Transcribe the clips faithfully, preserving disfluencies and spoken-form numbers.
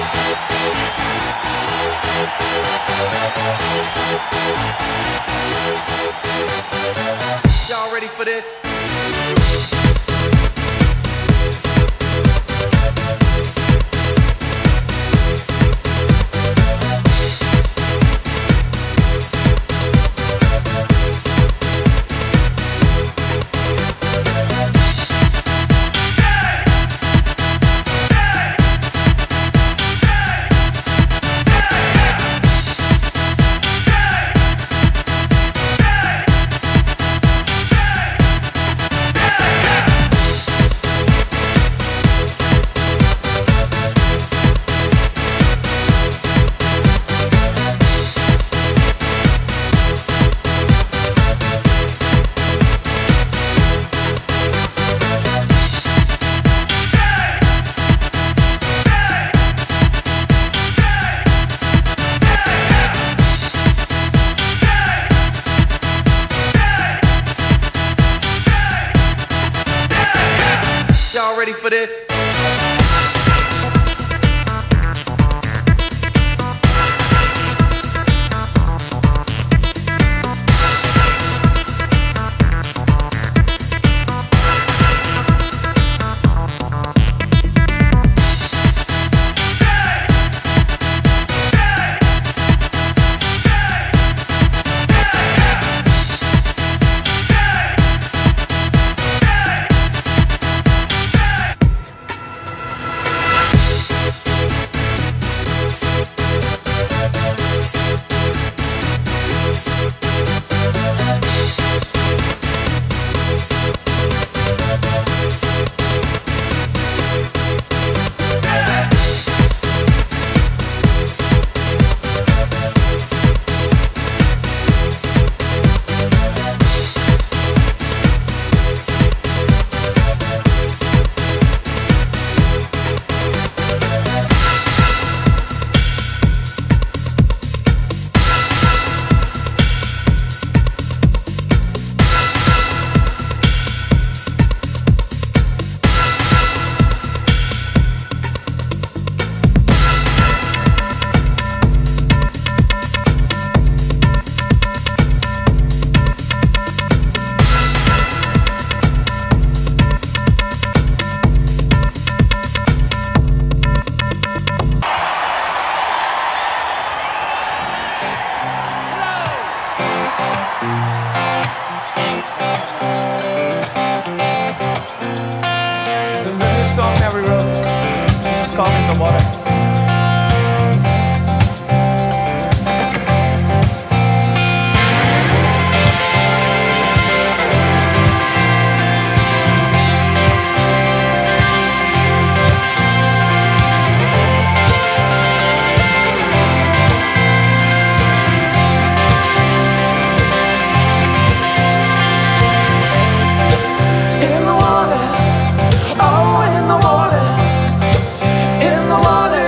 Y'all ready for this? Y'all ready for this? This is a new song that we wrote. This is called In the Water. In the water, oh, in the water, in the water.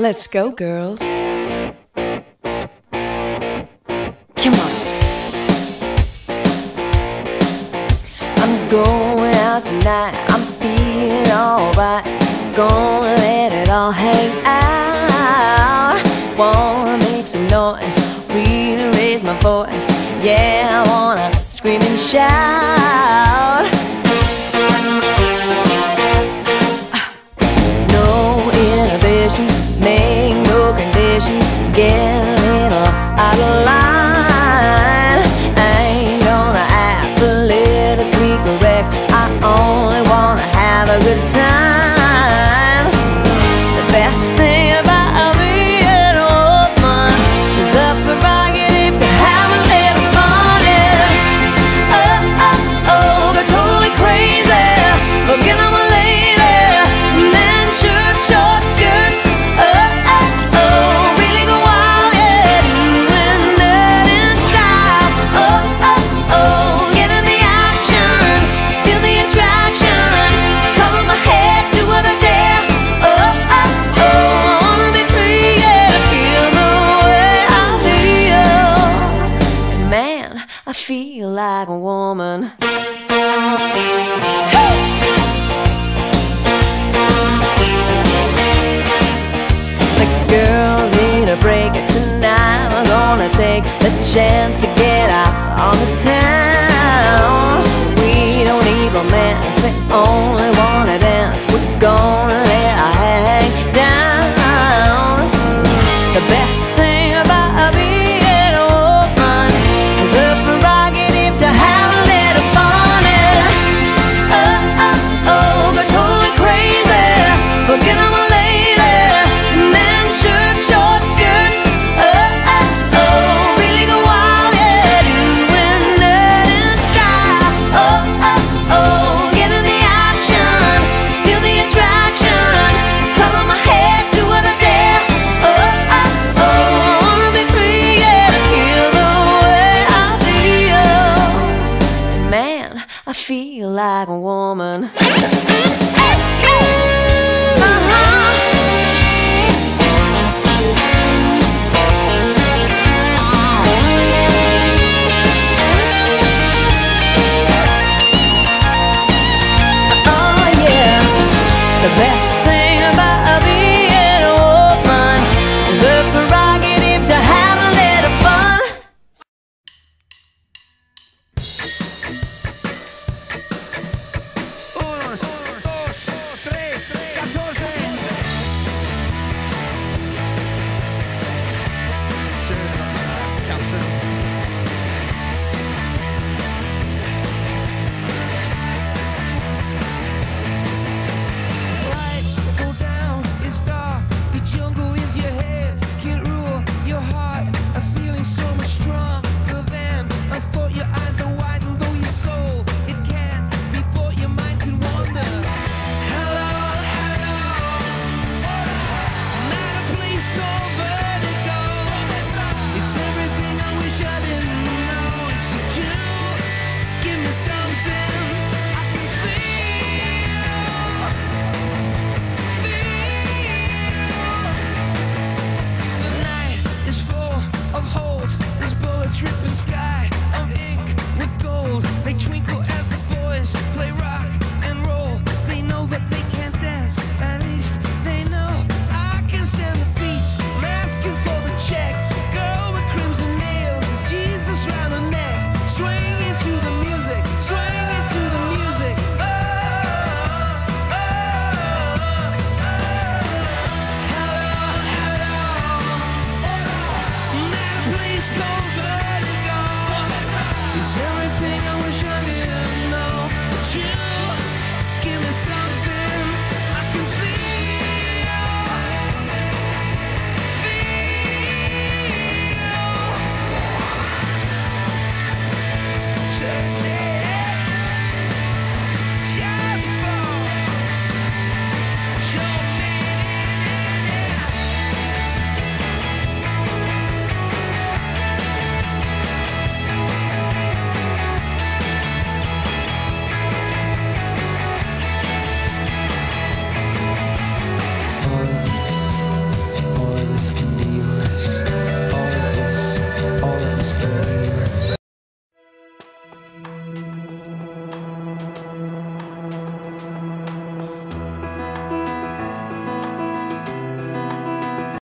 Let's go, girls. Come on. I'm going out tonight. I'm feeling alright. Gonna let it all hang out. Wanna make some noise, really raise my voice. Yeah, I wanna scream and shout. No inhibitions, make no conditions. Get a little out of line. I ain't gonna act politically correct. I only wanna have a good time. The best thing about being a woman is the prerogative to have a little fun. Yeah. Oh, oh, oh, go totally crazy. Forget I'm a lady. Men, shirt, short skirts. Oh, oh, oh, really go wild. Yeah, doing that in style. Oh, oh, oh, get in the action, feel the attraction. Color my head, do what I dare. Oh, oh, oh, I wanna be free, yeah, to feel the way I feel. And man, I feel like a woman. The girls need a break tonight. We're gonna take the chance to get out on the town. We don't need romance, we only wanna dance. We're gonna let our hair hang down. The best thing about being a woman is the prerogative to have a little fun. Yeah. Oh, oh, oh, go totally crazy. Forget I'm a lady. Men, shirt, short skirts. Oh, oh, oh, really go wild. Yeah, doing that in style. Oh, oh, oh, get in the action, feel the attraction. Color my head, do what I dare. Oh, oh, oh, I wanna be free, yeah, to feel the way I feel. Man, I feel like a woman. Hey, hey.